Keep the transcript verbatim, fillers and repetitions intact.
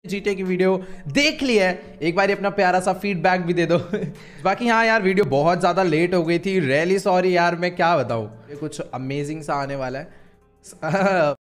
GTA की video देख ली है, एक बार अपना प्यारा सा फीडबैक भी दे दो। बाकी हाँ यार, वीडियो बहुत ज़्यादा लेट हो गई थी, रियली सॉरी यार। मैं क्या बताऊँ, कुछ अमेजिंग सा आने वाला है।